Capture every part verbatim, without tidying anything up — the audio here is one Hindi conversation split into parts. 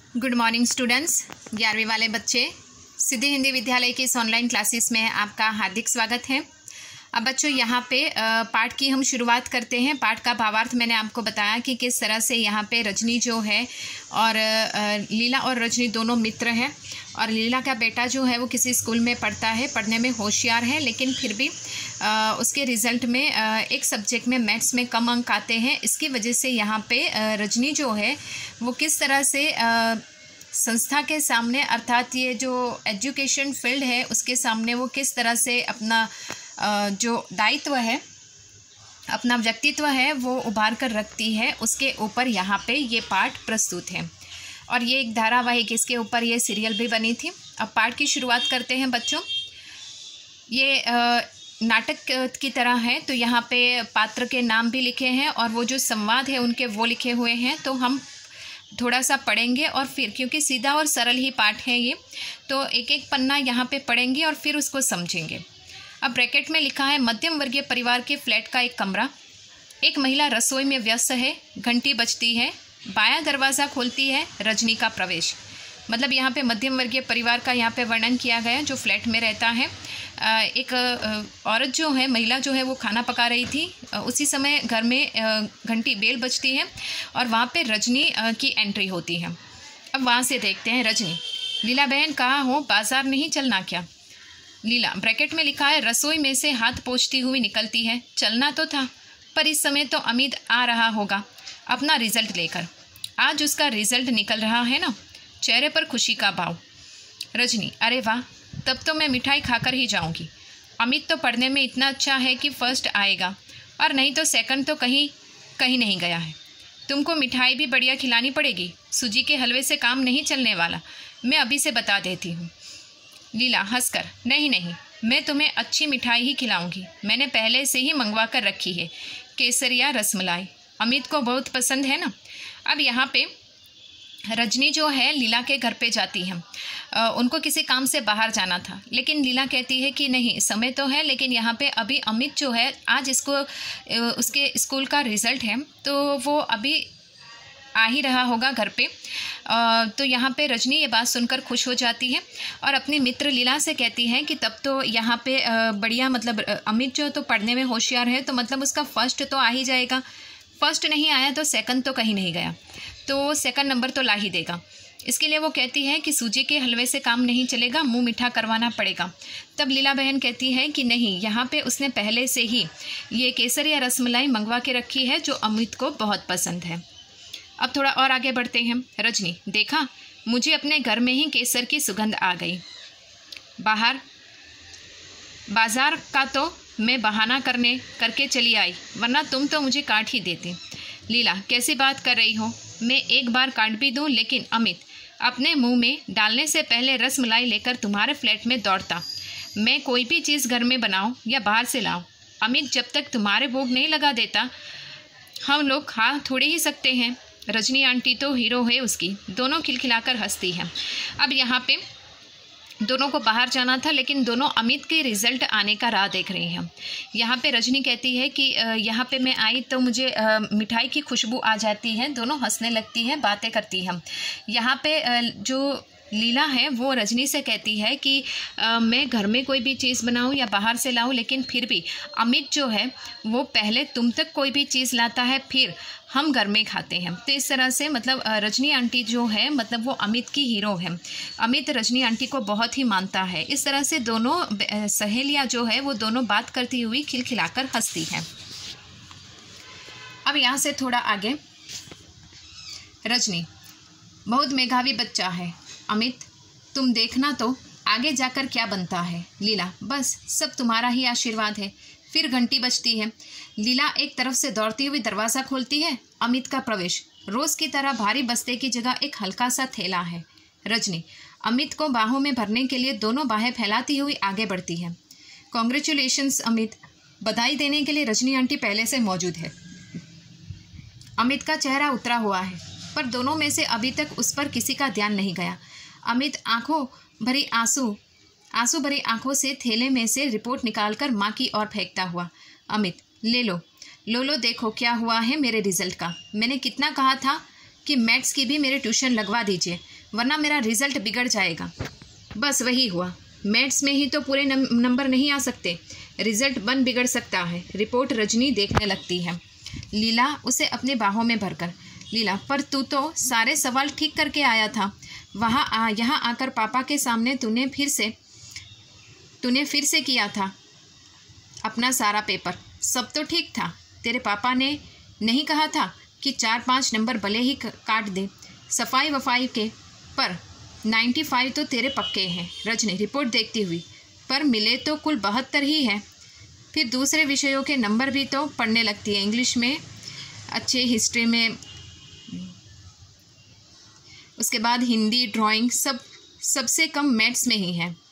Good morning students. ग्यारहवीं वाले बच्चे, सिद्धि हिंदी विद्यालय की इस ऑनलाइन क्लासेस में आपका हार्दिक स्वागत है। अब बच्चों यहाँ पे पाठ की हम शुरुआत करते हैं। पाठ का भावार्थ मैंने आपको बताया कि किस तरह से यहाँ पे रजनी जो है और लीला और रजनी दोनों मित्र हैं और लीला का बेटा जो है वो किसी स्कूल में पढ़ता है, पढ़ने में होशियार है, लेकिन फिर भी आ, उसके रिज़ल्ट में आ, एक सब्जेक्ट में मैथ्स में कम अंक आते हैं। इसकी वजह से यहाँ पे आ, रजनी जो है वो किस तरह से आ, संस्था के सामने, अर्थात ये जो एजुकेशन फील्ड है उसके सामने वो किस तरह से अपना जो दायित्व है, अपना व्यक्तित्व है वो उभार कर रखती है, उसके ऊपर यहाँ पे ये पाठ प्रस्तुत है। और ये एक धारावाहिक, इसके ऊपर ये सीरियल भी बनी थी। अब पाठ की शुरुआत करते हैं बच्चों। ये नाटक की तरह है, तो यहाँ पे पात्र के नाम भी लिखे हैं और वो जो संवाद है उनके वो लिखे हुए हैं। तो हम थोड़ा सा पढ़ेंगे और फिर, क्योंकि सीधा और सरल ही पाठ है ये, तो एक एक पन्ना यहाँ पे पढ़ेंगे और फिर उसको समझेंगे। अब ब्रैकेट में लिखा है, मध्यम वर्गीय परिवार के फ्लैट का एक कमरा, एक महिला रसोई में व्यस्त है, घंटी बजती है, बायां दरवाज़ा खोलती है, रजनी का प्रवेश। मतलब यहाँ पे मध्यम वर्गीय परिवार का यहाँ पे वर्णन किया गया जो फ्लैट में रहता है। एक औरत जो है, महिला जो है वो खाना पका रही थी, उसी समय घर में घंटी बेल बजती है और वहाँ पे रजनी की एंट्री होती है। अब वहाँ से देखते हैं रजनी, लीला बहन कहाँ हो, बाजार नहीं चलना क्या? लीला, ब्रैकेट में लिखा है, रसोई में से हाथ पोंछती हुई निकलती है, चलना तो था, पर इस समय तो अमित आ रहा होगा अपना रिजल्ट लेकर। आज उसका रिजल्ट निकल रहा है ना। चेहरे पर खुशी का भाव। रजनी, अरे वाह, तब तो मैं मिठाई खाकर ही जाऊंगी। अमित तो पढ़ने में इतना अच्छा है कि फर्स्ट आएगा, और नहीं तो सेकंड तो कहीं कहीं नहीं गया है। तुमको मिठाई भी बढ़िया खिलानी पड़ेगी, सूजी के हलवे से काम नहीं चलने वाला, मैं अभी से बता देती हूँ। लीला हंसकर, नहीं नहीं, मैं तुम्हें अच्छी मिठाई ही खिलाऊंगी, मैंने पहले से ही मंगवा कर रखी है, केसर या रसमलाई, अमित को बहुत पसंद है ना। अब यहाँ पे रजनी जो है लीला के घर पे जाती है। आ, उनको किसी काम से बाहर जाना था, लेकिन लीला कहती है कि नहीं, समय तो है, लेकिन यहाँ पे अभी अमित जो है, आज इसको उसके स्कूल का रिज़ल्ट है, तो वो अभी आ ही रहा होगा घर पे। आ, तो यहाँ पे रजनी ये बात सुनकर खुश हो जाती है और अपनी मित्र लीला से कहती है कि तब तो यहाँ पे बढ़िया, मतलब अमित जो तो पढ़ने में होशियार है, तो मतलब उसका फर्स्ट तो आ ही जाएगा। फर्स्ट नहीं आया तो सेकंड तो कहीं नहीं गया, तो सेकंड नंबर तो ला ही देगा। इसके लिए वो कहती है कि सूजी के हलवे से काम नहीं चलेगा, मुंह मीठा करवाना पड़ेगा। तब लीला बहन कहती है कि नहीं, यहाँ पे उसने पहले से ही ये केसर या रसमलाई मंगवा के रखी है जो अमित को बहुत पसंद है। अब थोड़ा और आगे बढ़ते हैं। रजनी, देखा, मुझे अपने घर में ही केसर की सुगंध आ गई। बाहर बाजार का तो मैं बहाना करने करके चली आई, वरना तुम तो मुझे काट ही देते। लीला, कैसी बात कर रही हो, मैं एक बार काट भी दूँ, लेकिन अमित अपने मुंह में डालने से पहले रसमलाई लेकर तुम्हारे फ्लैट में दौड़ता। मैं कोई भी चीज़ घर में बनाऊँ या बाहर से लाऊँ, अमित जब तक तुम्हारे भोग नहीं लगा देता, हम लोग खा थोड़े ही सकते हैं। रजनी आंटी तो हीरो है उसकी। दोनों खिलखिलाकर हंसती हैं। अब यहाँ पे दोनों को बाहर जाना था, लेकिन दोनों अमित के रिज़ल्ट आने का राह देख रही हैं। यहाँ पे रजनी कहती है कि यहाँ पे मैं आई तो मुझे मिठाई की खुशबू आ जाती है। दोनों हंसने लगती हैं, बातें करती हैं। यहाँ पे जो लीला है वो रजनी से कहती है कि आ, मैं घर में कोई भी चीज़ बनाऊं या बाहर से लाऊं, लेकिन फिर भी अमित जो है वो पहले तुम तक कोई भी चीज़ लाता है, फिर हम घर में खाते हैं। तो इस तरह से मतलब रजनी आंटी जो है, मतलब वो अमित की हीरो है। अमित रजनी आंटी को बहुत ही मानता है। इस तरह से दोनों सहेलियाँ जो है वो दोनों बात करती हुई खिलखिलाकर हंसती हैं। अब यहाँ से थोड़ा आगे, रजनी, बहुत मेधावी बच्चा है अमित, तुम देखना तो आगे जाकर क्या बनता है। लीला, बस सब तुम्हारा ही आशीर्वाद है। फिर घंटी बजती है। लीला एक तरफ से दौड़ती हुई दरवाज़ा खोलती है। अमित का प्रवेश। रोज़ की तरह भारी बस्ते की जगह एक हल्का सा थैला है। रजनी अमित को बाहों में भरने के लिए दोनों बाहें फैलाती हुई आगे बढ़ती है। कॉन्ग्रेचुलेशंस अमित। बधाई देने के लिए रजनी आंटी पहले से मौजूद है। अमित का चेहरा उतरा हुआ है, पर दोनों में से अभी तक उस पर किसी का ध्यान नहीं गया। अमित आंखों भरी आंसू आंसू भरी आंखों से थैले में से रिपोर्ट निकालकर माँ की ओर फेंकता हुआ, अमित ले लो लो लो देखो क्या हुआ है मेरे रिजल्ट का। मैंने कितना कहा था कि मैथ्स की भी मेरे ट्यूशन लगवा दीजिए, वरना मेरा रिजल्ट बिगड़ जाएगा। बस वही हुआ। मैथ्स में ही तो पूरे नंबर नहीं आ सकते, रिजल्ट बन बिगड़ सकता है। रिपोर्ट रजनी देखने लगती है, लीला उसे अपने बाहों में भरकर। लीला, पर तू तो सारे सवाल ठीक करके आया था। वहाँ आ, यहाँ आकर पापा के सामने तूने फिर से तूने फिर से किया था अपना सारा पेपर। सब तो ठीक था। तेरे पापा ने नहीं कहा था कि चार पाँच नंबर भले ही काट दे सफाई वफाई के, पर नाइन्टी फाइव तो तेरे पक्के हैं। रजनी रिपोर्ट देखती हुई, पर मिले तो कुल बहत्तर ही है। फिर दूसरे विषयों के नंबर भी तो पढ़ने लगती है, इंग्लिश में अच्छे, हिस्ट्री में, उसके बाद हिंदी, ड्राइंग, सब सबसे कम मैथ्स में ही है।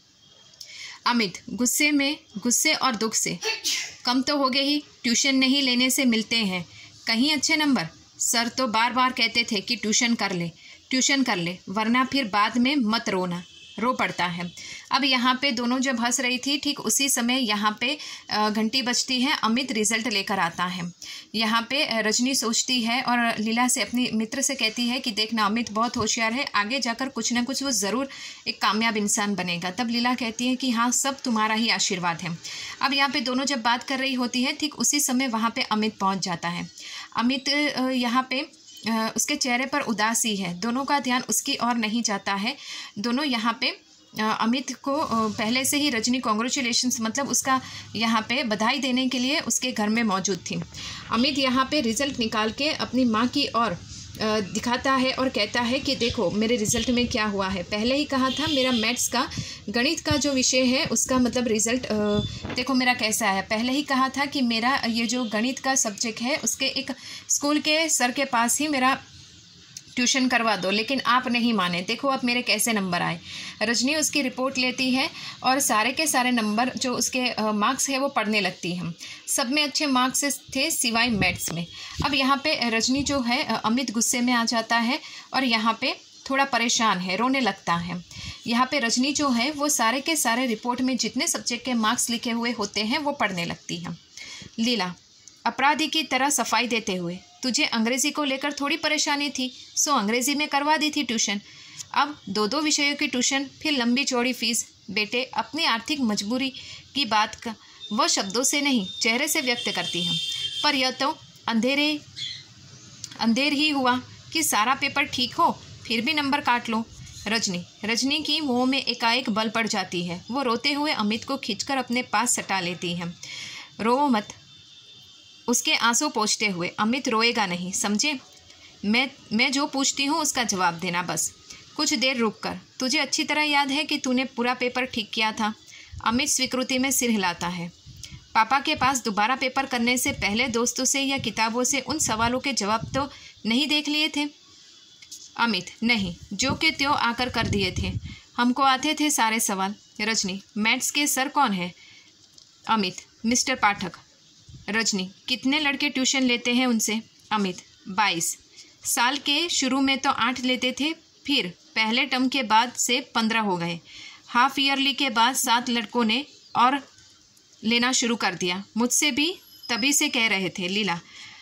अमित गुस्से में गुस्से और दुख से, कम तो हो गए ही, ट्यूशन नहीं लेने से मिलते हैं कहीं अच्छे नंबर। सर तो बार बार कहते थे कि ट्यूशन कर ले ट्यूशन कर ले वरना फिर बाद में मत रोना, रो पड़ता है। अब यहाँ पे दोनों जब हंस रही थी, ठीक उसी समय यहाँ पे घंटी बजती है। अमित रिजल्ट लेकर आता है। यहाँ पे रजनी सोचती है और लीला से, अपनी मित्र से कहती है कि देखना अमित बहुत होशियार है, आगे जाकर कुछ ना कुछ वो ज़रूर एक कामयाब इंसान बनेगा। तब लीला कहती है कि हाँ, सब तुम्हारा ही आशीर्वाद है। अब यहाँ पे दोनों जब बात कर रही होती है, ठीक उसी समय वहाँ पर अमित पहुँच जाता है। अमित यहाँ पे उसके चेहरे पर उदासी है, दोनों का ध्यान उसकी ओर नहीं जाता है। दोनों यहाँ पे अमित को पहले से ही रजनी कॉन्ग्रेचुलेशंस, मतलब उसका यहाँ पे बधाई देने के लिए उसके घर में मौजूद थी। अमित यहाँ पे रिज़ल्ट निकाल के अपनी माँ की ओर दिखाता है और कहता है कि देखो मेरे रिज़ल्ट में क्या हुआ है। पहले ही कहा था मेरा मैथ्स का, गणित का जो विषय है उसका मतलब रिज़ल्ट देखो मेरा कैसा है। पहले ही कहा था कि मेरा ये जो गणित का सब्जेक्ट है उसके एक स्कूल के सर के पास ही मेरा ट्यूशन करवा दो, लेकिन आप नहीं माने। देखो अब मेरे कैसे नंबर आए। रजनी उसकी रिपोर्ट लेती है और सारे के सारे नंबर जो उसके मार्क्स है वो पढ़ने लगती है। सब में अच्छे मार्क्स थे सिवाय मैथ्स में। अब यहाँ पे रजनी जो है, अमित गुस्से में आ जाता है और यहाँ पे थोड़ा परेशान है, रोने लगता है। यहाँ पे रजनी जो है वो सारे के सारे रिपोर्ट में जितने सब्जेक्ट के मार्क्स लिखे हुए होते हैं वो पढ़ने लगती है। लीला अपराधी की तरह सफाई देते हुए, तुझे अंग्रेज़ी को लेकर थोड़ी परेशानी थी, सो अंग्रेज़ी में करवा दी थी ट्यूशन। अब दो दो विषयों की ट्यूशन, फिर लंबी चौड़ी फीस। बेटे अपनी आर्थिक मजबूरी की बात का वह शब्दों से नहीं चेहरे से व्यक्त करती है, पर यह तो अंधेरे अंधेर ही हुआ कि सारा पेपर ठीक हो फिर भी नंबर काट लो। रजनी रजनी की मुँह में एकाएक बल पड़ जाती है। वो रोते हुए अमित को खींचकर अपने पास सटा लेती है। रो मत, उसके आंसू पोंछते हुए। अमित रोएगा नहीं, समझे? मैं मैं जो पूछती हूँ उसका जवाब देना बस। कुछ देर रुक कर, तुझे अच्छी तरह याद है कि तूने पूरा पेपर ठीक किया था? अमित स्वीकृति में सिर हिलाता है। पापा के पास दोबारा पेपर करने से पहले दोस्तों से या किताबों से उन सवालों के जवाब तो नहीं देख लिए थे? अमित नहीं, जो के त्यों आकर कर दिए थे। हमको आते थे सारे सवाल। रजनी मैथ्स के सर कौन है? अमित मिस्टर पाठक। रजनी कितने लड़के ट्यूशन लेते हैं उनसे? अमित बाईस। साल के शुरू में तो आठ लेते थे, फिर पहले टर्म के बाद से पंद्रह हो गए। हाफ ईयरली के बाद सात लड़कों ने और लेना शुरू कर दिया। मुझसे भी तभी से कह रहे थे। लीला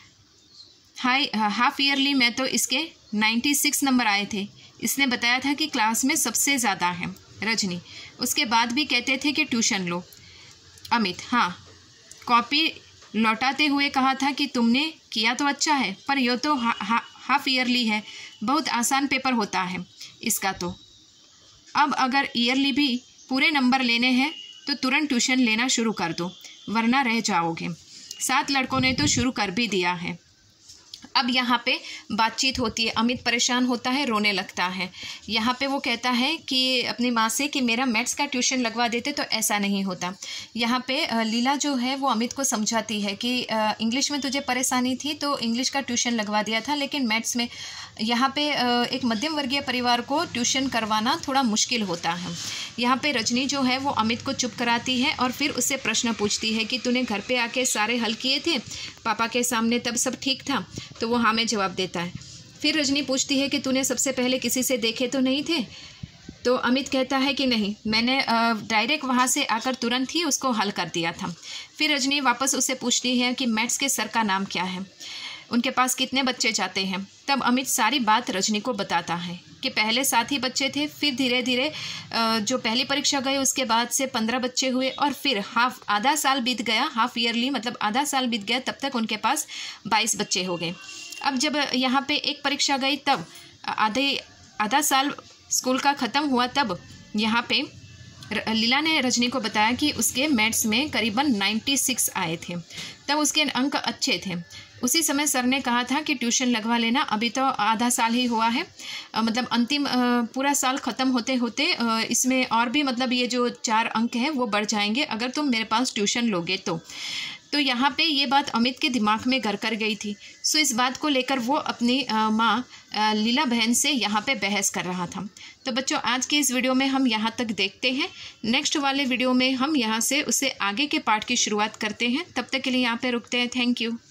हाई हाफ ईयरली में तो इसके नाइन्टी सिक्स नंबर आए थे। इसने बताया था कि क्लास में सबसे ज़्यादा है। रजनी उसके बाद भी कहते थे कि ट्यूशन लो। अमित हाँ, कॉपी लौटाते हुए कहा था कि तुमने किया तो अच्छा है, पर यह तो हा, हा, हाफ ईयरली है, बहुत आसान पेपर होता है इसका तो। अब अगर ईयरली भी पूरे नंबर लेने हैं तो तुरंत ट्यूशन लेना शुरू कर दो, वरना रह जाओगे। सात लड़कों ने तो शुरू कर भी दिया है। अब यहाँ पे बातचीत होती है। अमित परेशान होता है, रोने लगता है। यहाँ पे वो कहता है कि अपनी माँ से कि मेरा मैथ्स का ट्यूशन लगवा देते तो ऐसा नहीं होता। यहाँ पे लीला जो है वो अमित को समझाती है कि इंग्लिश में तुझे परेशानी थी तो इंग्लिश का ट्यूशन लगवा दिया था, लेकिन मैथ्स में यहाँ पे एक मध्यम वर्गीय परिवार को ट्यूशन करवाना थोड़ा मुश्किल होता है। यहाँ पे रजनी जो है वो अमित को चुप कराती है और फिर उससे प्रश्न पूछती है कि तूने घर पे आके सारे हल किए थे पापा के सामने, तब सब ठीक था? तो वो हाँ में जवाब देता है। फिर रजनी पूछती है कि तूने सबसे पहले किसी से देखे तो नहीं थे? तो अमित कहता है कि नहीं, मैंने डायरेक्ट वहाँ से आकर तुरंत ही उसको हल कर दिया था। फिर रजनी वापस उससे पूछती है कि मैथ्स के सर का नाम क्या है? उनके पास कितने बच्चे जाते हैं। तब अमित सारी बात रजनी को बताता है कि पहले सात ही बच्चे थे, फिर धीरे धीरे जो पहली परीक्षा गई उसके बाद से पंद्रह बच्चे हुए और फिर हाफ आधा साल बीत गया, हाफ ईयरली मतलब आधा साल बीत गया, तब तक उनके पास बाईस बच्चे हो गए। अब जब यहाँ पे एक परीक्षा गई तब आधे आधा साल स्कूल का ख़त्म हुआ, तब यहाँ पे लीला ने रजनी को बताया कि उसके मैथ्स में करीबन छियानवे आए थे, तब उसके अंक अच्छे थे। उसी समय सर ने कहा था कि ट्यूशन लगवा लेना, अभी तो आधा साल ही हुआ है, मतलब अंतिम पूरा साल ख़त्म होते होते इसमें और भी मतलब ये जो चार अंक हैं वो बढ़ जाएंगे अगर तुम मेरे पास ट्यूशन लोगे तो। तो यहाँ पे ये बात अमित के दिमाग में घर कर गई थी। सो इस बात को लेकर वो अपनी माँ लीला बहन से यहाँ पे बहस कर रहा था। तो बच्चों आज की इस वीडियो में हम यहाँ तक देखते हैं। नेक्स्ट वाले वीडियो में हम यहाँ से उसे आगे के पार्ट की शुरुआत करते हैं। तब तक के लिए यहाँ पे रुकते हैं। Thank you.